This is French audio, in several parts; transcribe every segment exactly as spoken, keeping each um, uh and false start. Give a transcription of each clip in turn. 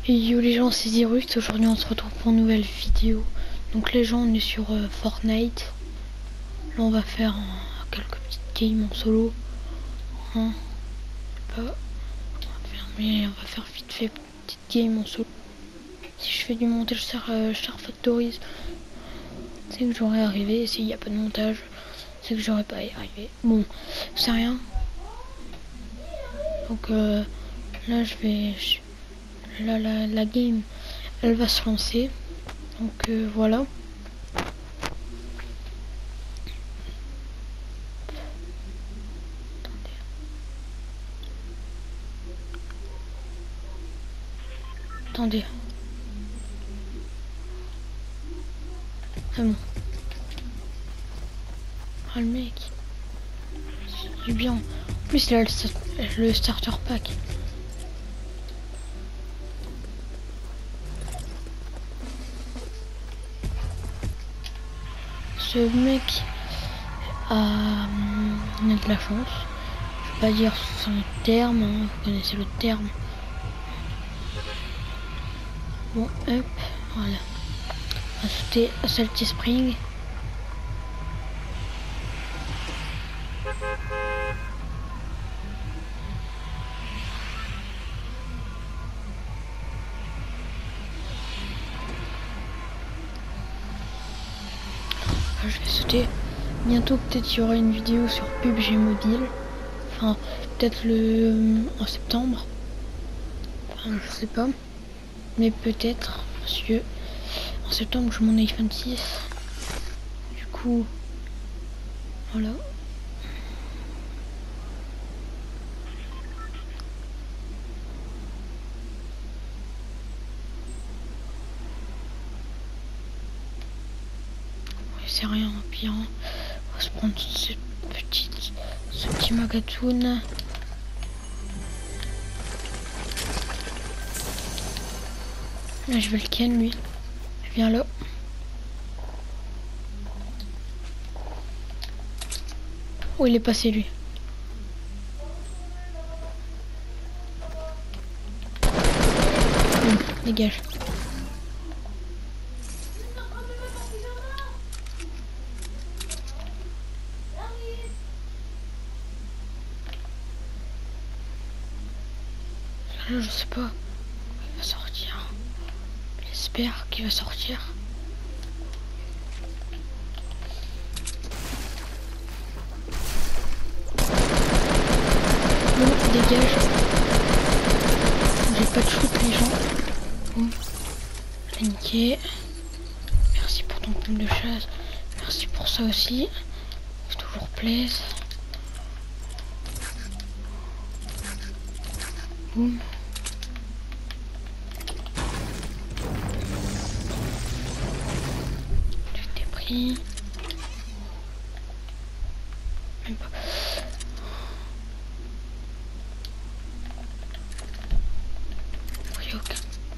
Et yo les gens, c'est Zirux. Aujourd'hui on se retrouve pour une nouvelle vidéo. Donc les gens, on est sur euh, Fortnite. Là on va faire euh, quelques petites games en solo. Hein, pas. On va faire, mais on va faire vite fait petite game en solo. Si je fais du montage sur euh, Star Factories, c'est que j'aurais arrivé. S'il n'y a pas de montage, c'est que j'aurais pas arrivé. Bon, c'est rien. Donc euh, là je vais. Je, là la, la game elle va se lancer. Donc euh, voilà. Attendez. Ah bon. Ah le mec. C'est bien. En plus il a le, le starter pack. Ce mec a, il a de la chance. Je vais pas dire son terme, hein. Vous connaissez le terme. Bon, hop, voilà. On va sauter à Salty Spring. Je vais sauter. Bientôt peut-être il y aura une vidéo sur P U B G Mobile. Enfin, peut-être le en septembre. Enfin, je sais pas. Mais peut-être, parce que en septembre je mon iPhone six. Du coup, voilà. C'est rien, puis hein, on va se prendre cette petite, ce petit magatoun. Là je vais le ken lui. Viens là. Oh il est passé lui. Bon, dégage. Là, je sais pas. Il va sortir. J'espère qu'il va sortir. Bon, dégage. J'ai pas de shoot les gens. Bon. Je l'ai niqué. Merci pour ton plume de chasse. Merci pour ça aussi. C'est toujours plaise. Boum. Tu t'es pris. Même pas. Oui, ok.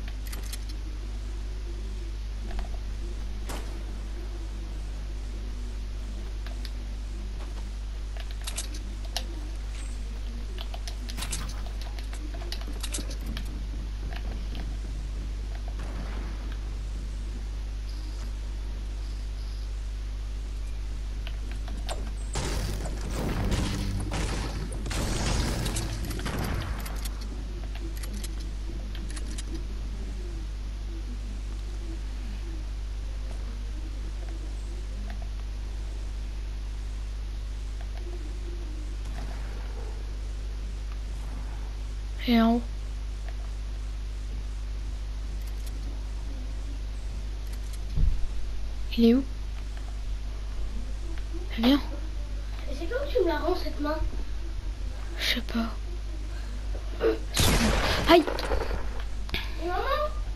Et en haut. Il est où? Viens. C'est quand tu me la rends cette main? Je sais pas. Aïe! Et maman?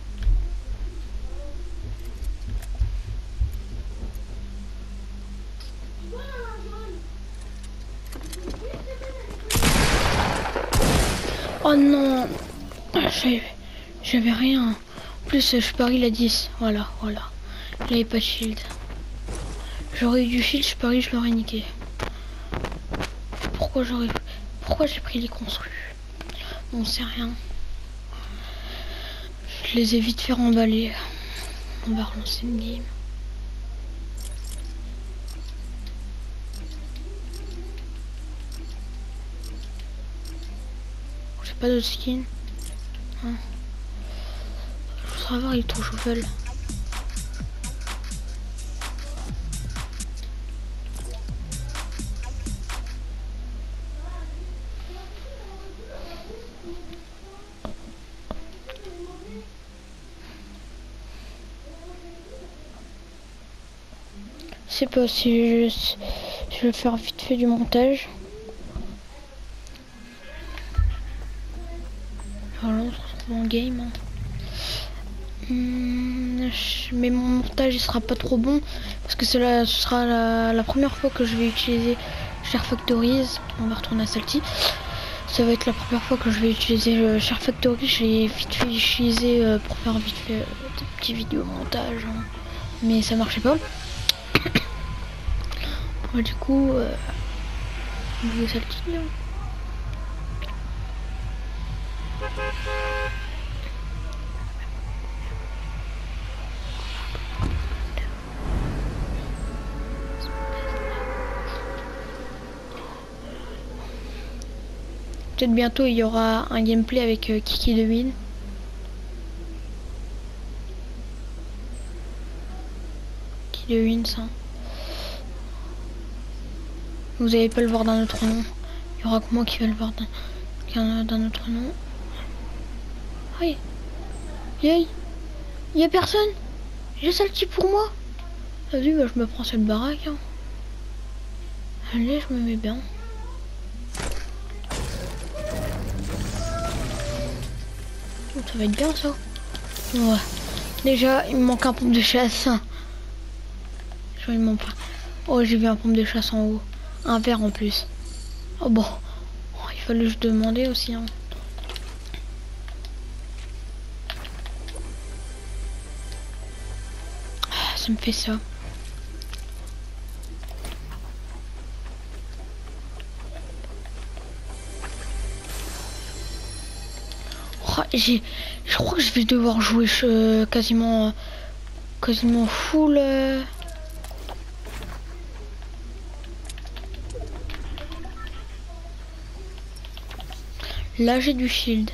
Oh non! J'avais rien. En plus, je parie la dix. Voilà, voilà. Il avait pas de shield. J'aurais eu du shield, je parie, je l'aurais niqué. Pourquoi j'aurais... Pourquoi j'ai pris les construits? Bon, c'est rien. Je les ai vite fait remballer. On va relancer une game. J'ai pas de skin. Hein. Je voudrais avoir électroshovel. Je sais pas si je, je vais faire vite fait du montage. Voilà, on se retrouve en game. Hein. Hum, je, mais mon montage il sera pas trop bon parce que cela ce sera la, la première fois que je vais utiliser Share Factories. On va retourner à Salty. Ça va être la première fois que je vais utiliser euh, Share Factory. J'ai vite fait utiliser euh, pour faire vite fait euh, des petits vidéos montage, hein. Mais ça marchait pas. Ouais, du coup, euh, on va Salty. Hein. Peut-être bientôt il y aura un gameplay avec euh, Kiki de Win. Kiki de Win, ça. Vous allez pas le voir d'un autre nom. Il y aura que moi qui vais le voir d'un autre nom. Oui. Yay. Il y a personne. J'ai Salty pour moi. Vas-y, bah, je me prends cette baraque. Hein. Allez, je me mets bien. Oh, ça va être bien ça. Ouais. Déjà, il me manque un pompe de chasse. Je il manque pas. Oh, j'ai vu un pompe de chasse en haut. Un vert en plus. Oh bon. Oh, il fallait juste demander aussi. Hein. Ah, ça me fait ça. Oh, j'ai, je crois que je vais devoir jouer euh, quasiment, quasiment full. Euh... Là, j'ai du shield.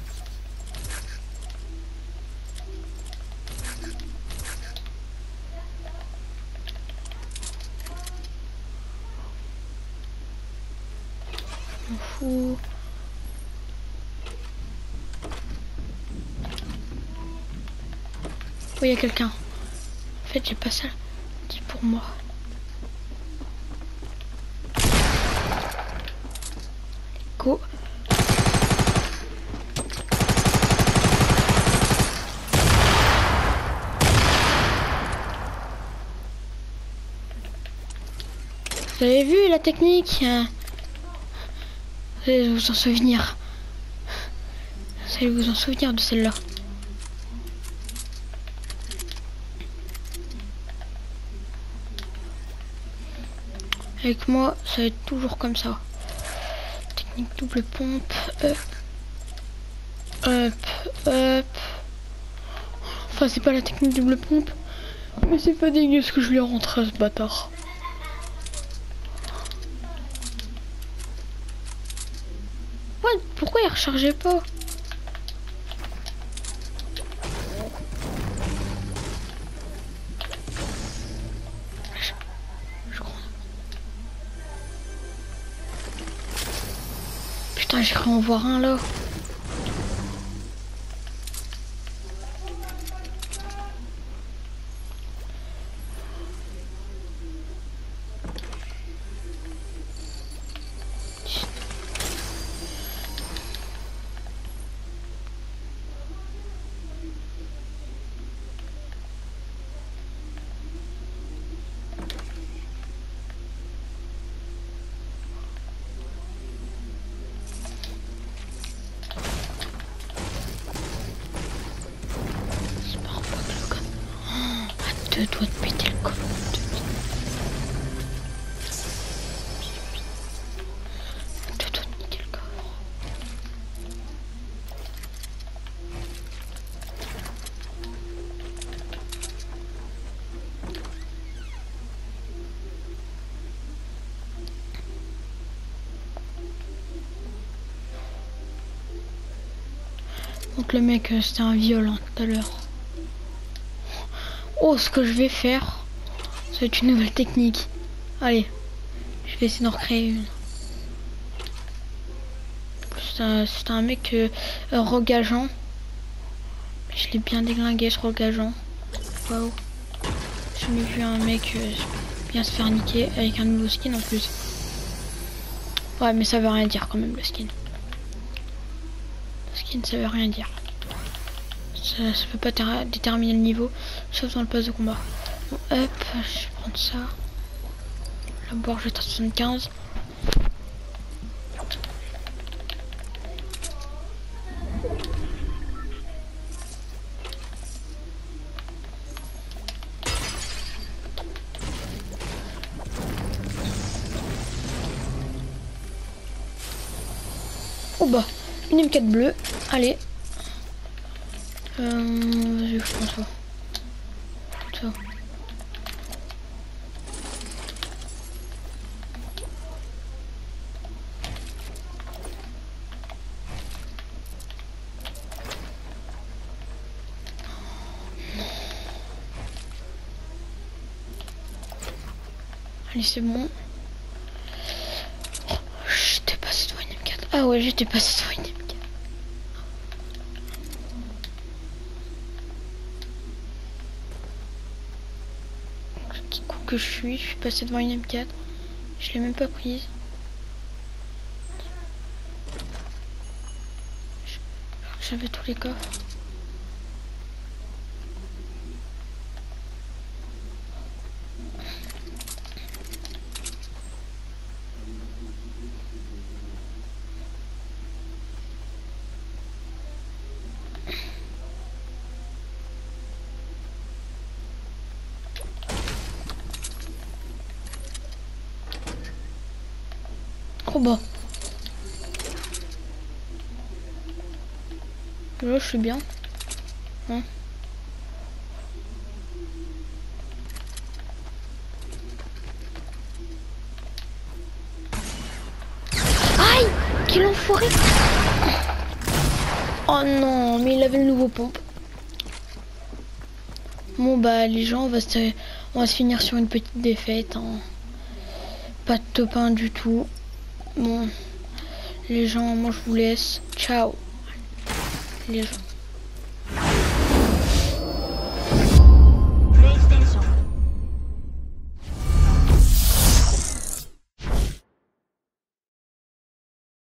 Je m'en fous. Oh, il y a quelqu'un. En fait, j'ai pas ça. Dit pour moi. Go. Vous avez vu la technique? Vous allez vous en souvenir. Vous allez vous en souvenir de celle-là. Avec moi, ça va être toujours comme ça. Technique double pompe. Hop. Hop. Hop. Enfin, c'est pas la technique double pompe. Mais c'est pas dégueu ce que je lui ai rentré à ce bâtard. Ouais, pourquoi il rechargeait pas? Je crois. Putain, j'ai cru en voir un là. Deux doigts de péter le coffre. Deux doigts de péter le coffre. Donc le mec, euh, c'était un violent tout à l'heure. Oh, ce que je vais faire, ça va être une nouvelle technique. Allez, je vais essayer d'en recréer une. C'est un, c'est un mec euh, euh, regageant. Je l'ai bien déglingué ce regageant. Waouh. J'ai jamais vu un mec euh, bien se faire niquer avec un nouveau skin en plus. Ouais, mais ça veut rien dire quand même le skin. Le skin ça veut rien dire. Ça, ça peut pas déterminer le niveau, sauf dans le pass de combat. Bon, hop, je vais prendre ça. La boire, je vais être à soixante-quinze. Oh bah, une M quatre bleue, allez. Euh, vas-y, je prends ça. Ça. Allez, c'est bon. Oh, j'étais passé devant une M quatre. Ah ouais, j'étais passé devant une M quatre. Petit coup que je suis, je suis passé devant une M quatre. Je l'ai même pas prise. J'avais tous les coffres. Oh bah. Là, je suis bien. Hein? Aïe! Quel enfoiré! Oh non, mais il avait le nouveau pompe. Bon bah les gens, on va se, on va se finir sur une petite défaite. Hein. Pas de top un du tout. Bon, les gens, moi je vous laisse. Ciao. Les gens.